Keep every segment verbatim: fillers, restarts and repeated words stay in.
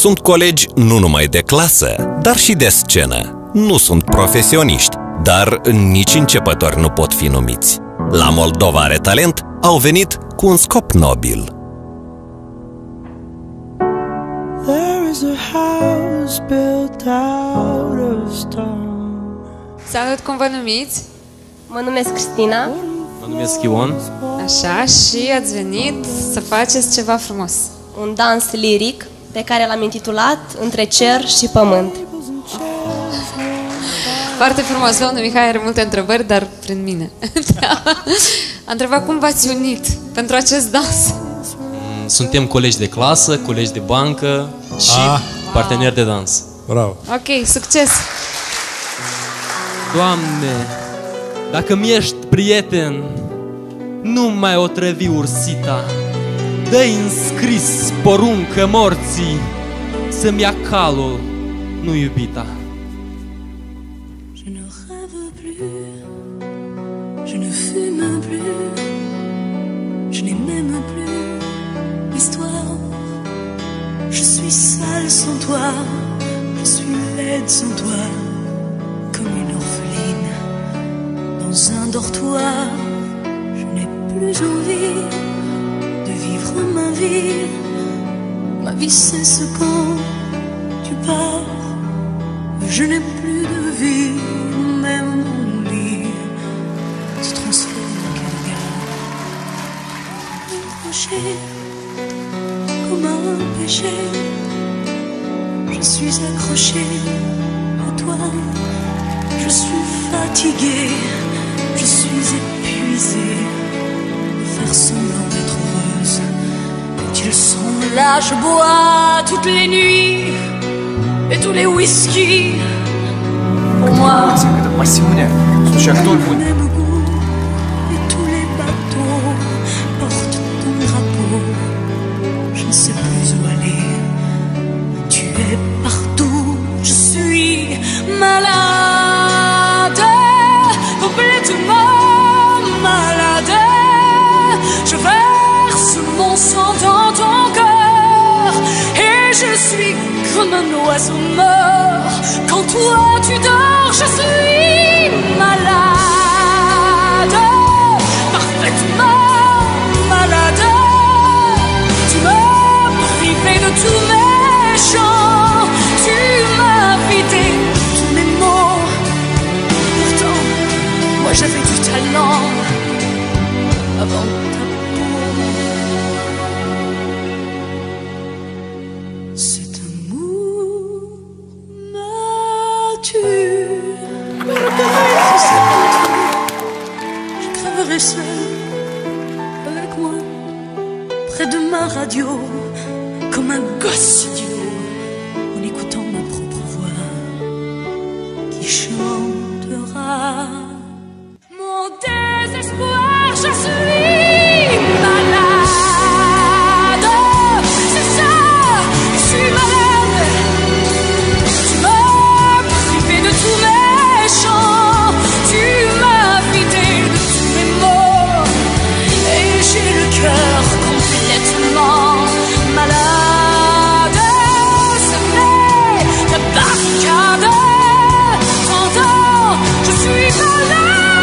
Sunt colegi nu numai de clasă, dar și de scenă. Nu sunt profesioniști, dar nici începători nu pot fi numiți. La Moldova are talent au venit cu un scop nobil. There is a house built out of stone. Salut, cum vă numiți? Mă numesc Cristina. Mă numesc Ion. Așa, și ați venit să faceți ceva frumos. Un dans liric pe care l-am intitulat Între cer și pământ. Foarte frumos, domnul Mihai are multe întrebări, dar prin mine. A întrebat cum v-ați unit pentru acest dans. Suntem colegi de clasă, colegi de bancă și ah. parteneri de dans. Bravo! Ok, succes! Doamne, dacă mi-ești prieten, nu mai otrăvi ursita. Dă-i înscris poruncă morții să-mi ia calul, nu iubita. Je ne rêve plus, je ne fume plus, je n'ai même plus l'histoire. Je suis sale sans toi, je suis laide sans toi, comme une orpheline dans un dortoir. Je n'ai plus envie de vivre ma vie. Ma vie cesse quand tu pars. Je n'ai plus de vie, même mon lit se transforme en regard. Un rocher, comme un péché, je suis accroché à toi. Je suis fatigué, je suis épuisé de faire semblant d'être heureuse. Quand ils sont là, je bois toutes les nuits et tous les whisky. Pour moi, même goût et tous les bateaux portent ton drapeau. Je ne sais plus où aller. Tu es partout. Je suis malade, complètement malade. Je verse mon sang dans ton cœur et je suis comme un oiseau mort. Quand toi tu dors, je suis malade, parfaitement malade. Tu m'as privé de tous mes chants, tu m'as vidé de tous mes mots. Pourtant, moi j'avais du talent avant ta peau. Cet amour m'a tué. Je crèverai seul avec moi près de ma radio comme un gosse idiot en écoutant ma propre voix qui chantera mon désespoir. Je suis malade, c'est ça, je suis malade. Tu m'as privé de tous mes chants, tu m'as vidé de tous mes mots, et j'ai le cœur complètement malade. Ce n'est la barricade, pendant je suis malade.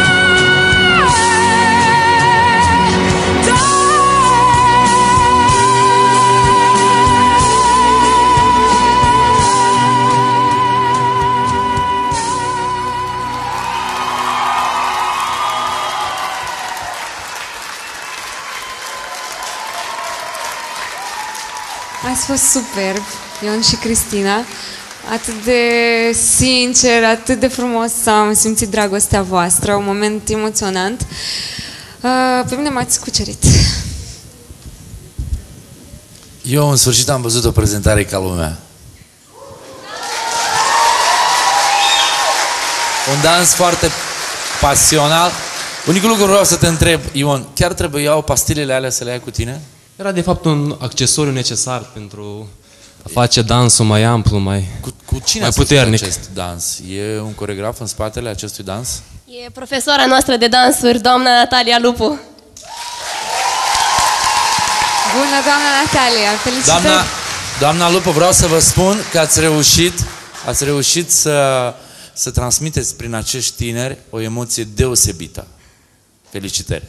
Ați fost superb, Ion și Cristina. Atât de sincer, atât de frumos am simțit dragostea voastră, un moment emoționant. Pe mine m-ați cucerit. Eu în sfârșit am văzut o prezentare ca lumea. Un dans foarte pasional. Unicul lucru vreau să te întreb, Ion, chiar trebuie iau pastilele alea să le ai cu tine? Era de fapt un accesoriu necesar pentru a face dansul mai amplu, mai, cu, cu cine mai puternic. Acest dans? E un coregraf în spatele acestui dans? E profesoara noastră de dansuri, doamna Natalia Lupu. Bună, doamna Natalia, felicitări! Doamna, Doamna Lupă, vreau să vă spun că ați reușit, ați reușit să, să transmiteți prin acești tineri o emoție deosebită. Felicitări!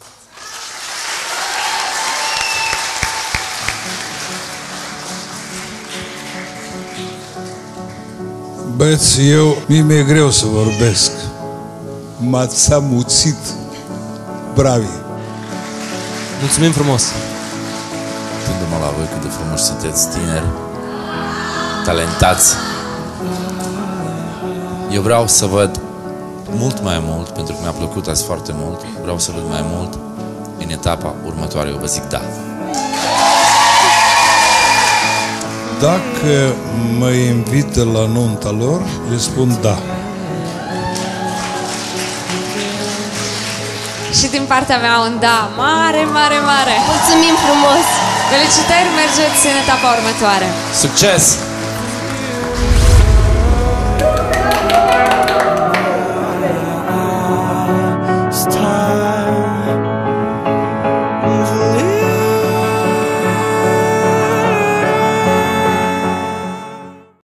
Băieți, eu, mie mi-e greu să vorbesc. M-ați amuțit. Bravi! Mulțumim frumos! Gândă-mă la voi cât de frumoși sunteți, tineri, talentați. Eu vreau să văd mult mai mult, pentru că mi-a plăcut azi foarte mult, vreau să văd mai mult în etapa următoare. Eu vă zic da. Dacă mă invită la nunta lor, le spun da. Și din partea mea un da mare, mare, mare. Mulțumim frumos! Felicitări, mergeți în etapa următoare. Succes!